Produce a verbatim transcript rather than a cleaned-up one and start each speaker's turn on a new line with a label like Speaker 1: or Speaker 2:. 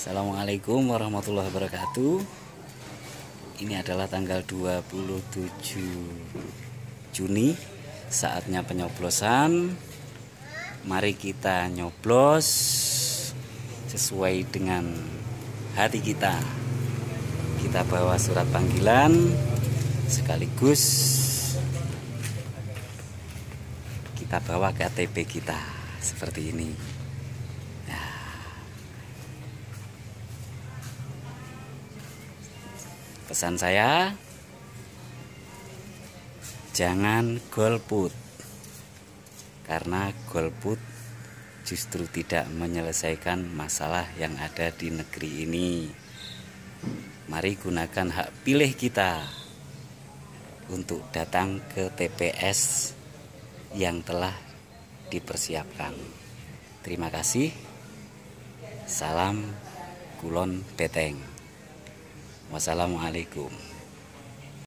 Speaker 1: Assalamualaikum warahmatullahi wabarakatuh. Ini adalah tanggal dua puluh tujuh Juni, saatnya penyoblosan. Mari kita nyoblos sesuai dengan hati kita. Kita bawa surat panggilan sekaligus kita bawa K T P kita seperti ini. Pesan saya, jangan golput, karena golput justru tidak menyelesaikan masalah yang ada di negeri ini. Mari gunakan hak pilih kita untuk datang ke T P S yang telah dipersiapkan. Terima kasih. Salam Kulon Beteng. Wassalamualaikum.